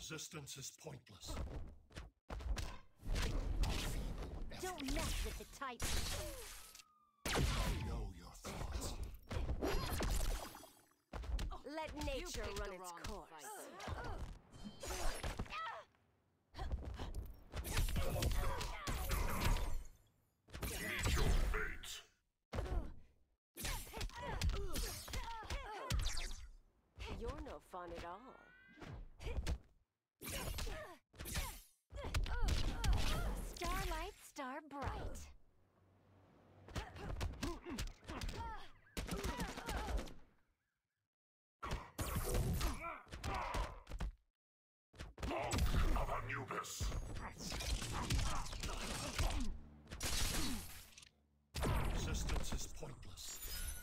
Resistance is pointless. Don't mess with the Titan. I know your thoughts. Let nature run its course. Meet your fate. You're no fun at all. Starlight, star bright. Monk of Anubis. Resistance is pointless.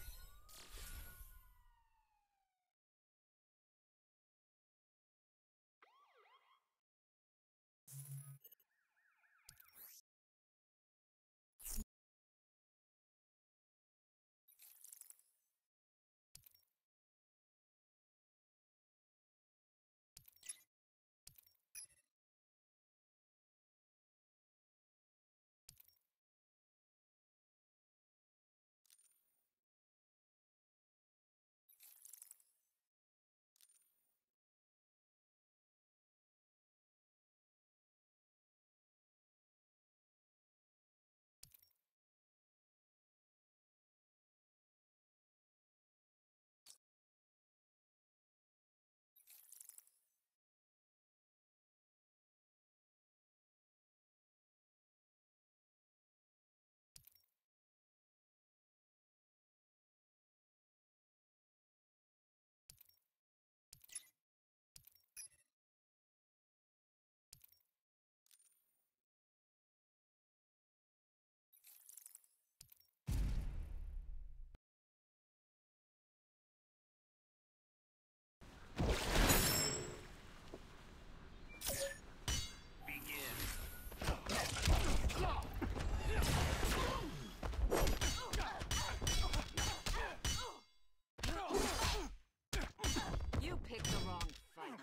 You picked the wrong fight.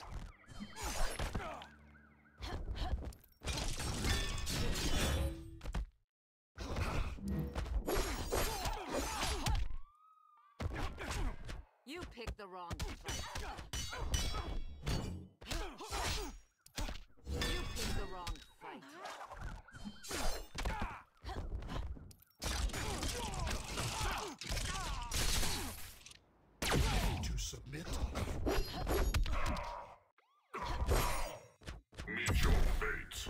You picked the wrong fight. You picked the wrong fight. To submit. Meet your fate.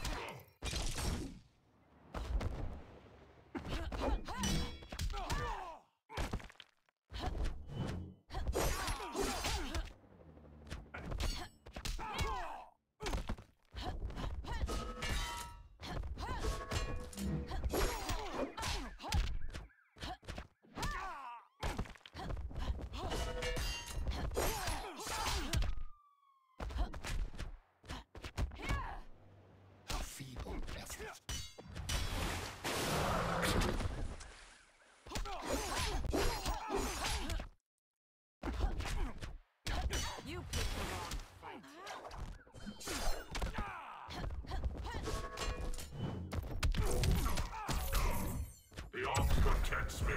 Feeble effort. You picked the wrong fight. The Ark protects me.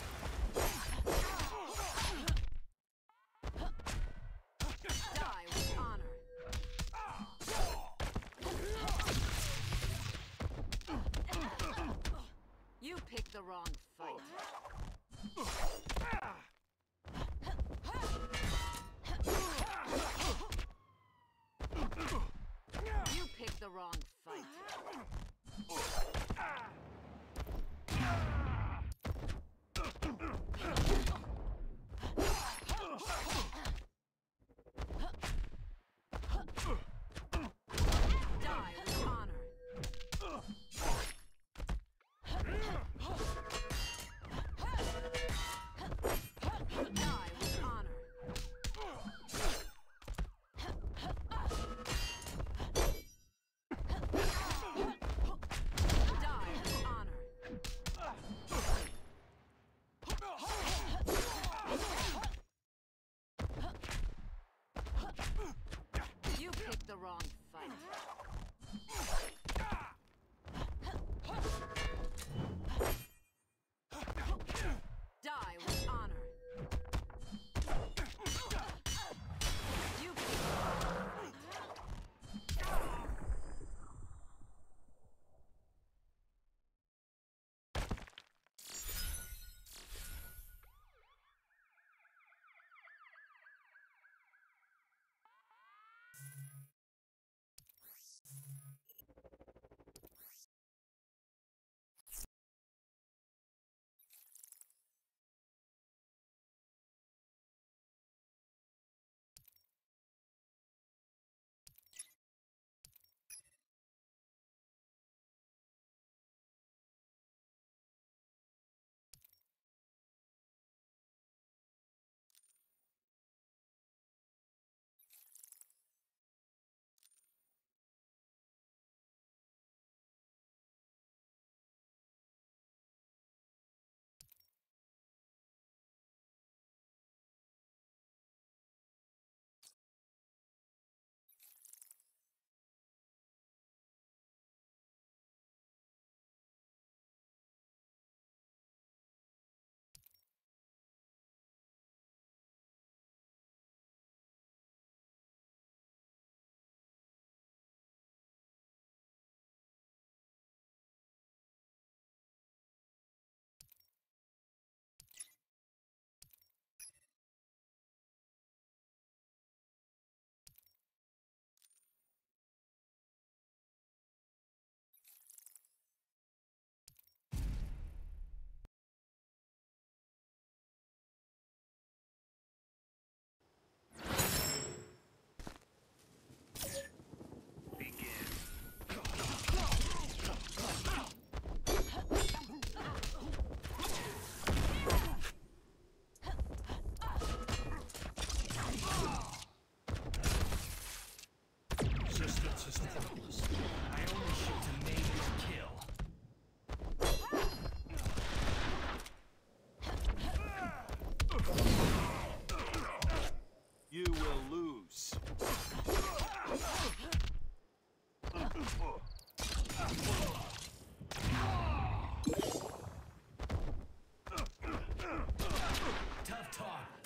Die with honor. You picked the wrong fight. You picked the wrong fight. Die with honor.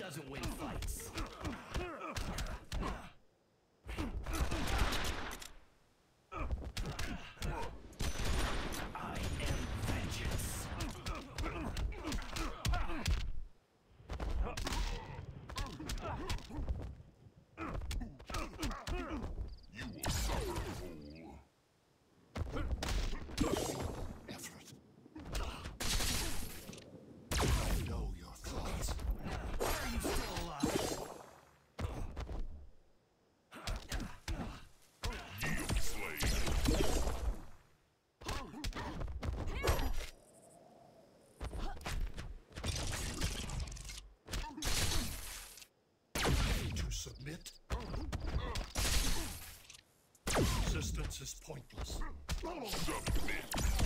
doesn't win fights. I am vengeance. You will suffer, fool. Effort. I know your thoughts. Why are you still alive? Yield, slave. To submit. Resistance is pointless. Submit.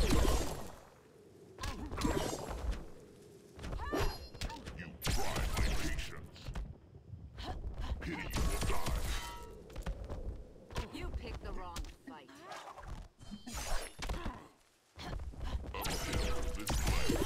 You try my patience. Pity you will die. You picked the wrong fight. Uphill this way.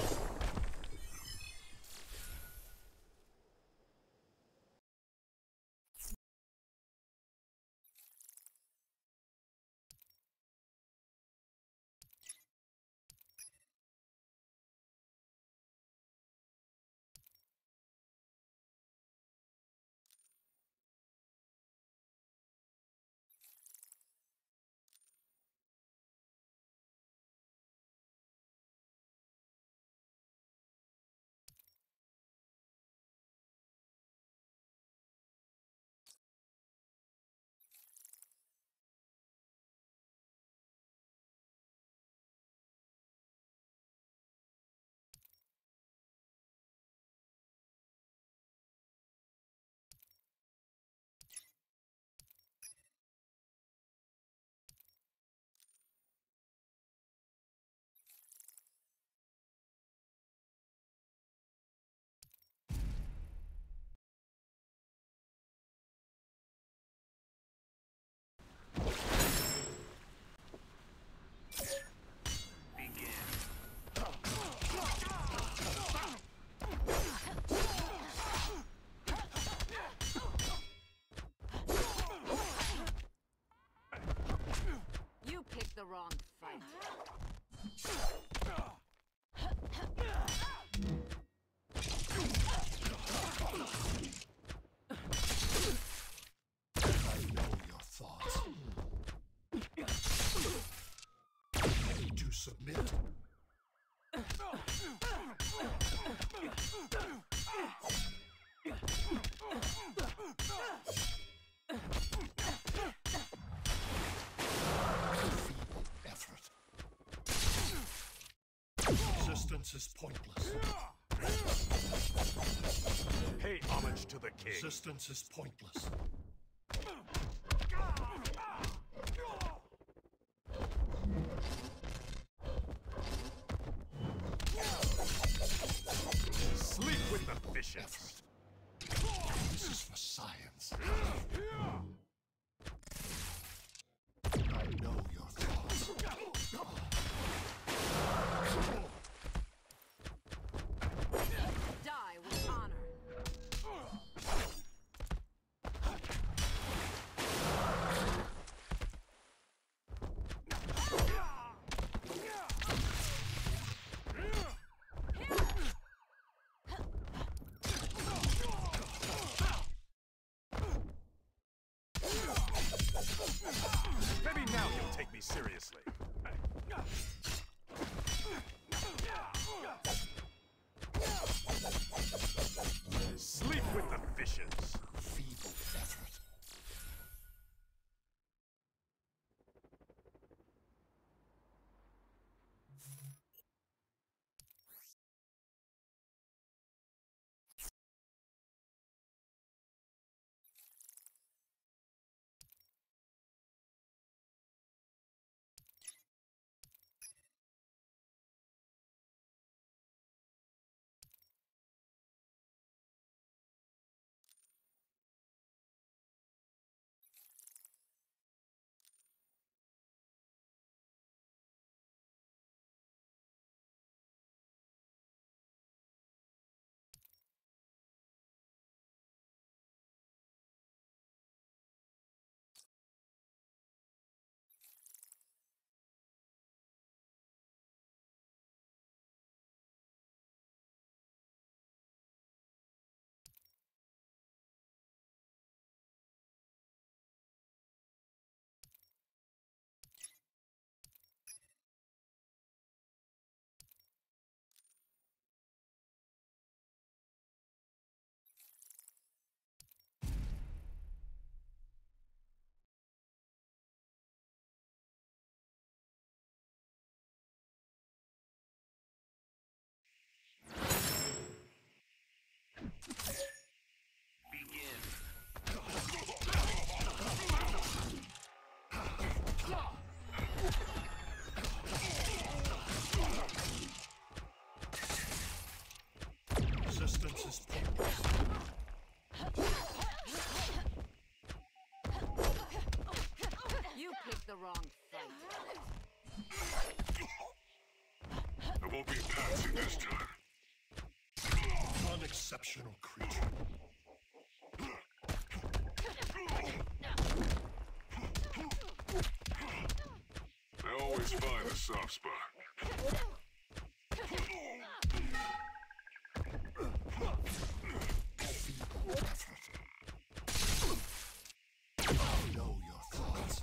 You picked the wrong fight. I know your thoughts. Ready to submit? Feeble effort. Resistance is pointless. Pay homage to the king. Resistance is pointless. Sleep with the fishes. Effort. This is for science. I know your thoughts. Die with honor. Resistance is pointless. You picked the wrong fight. I won't be patsy this time. Unexceptional creature. I always find a soft spot. I know your thoughts.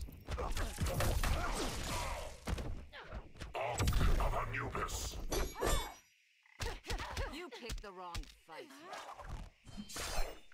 Ankh of Anubis. You picked the wrong fight.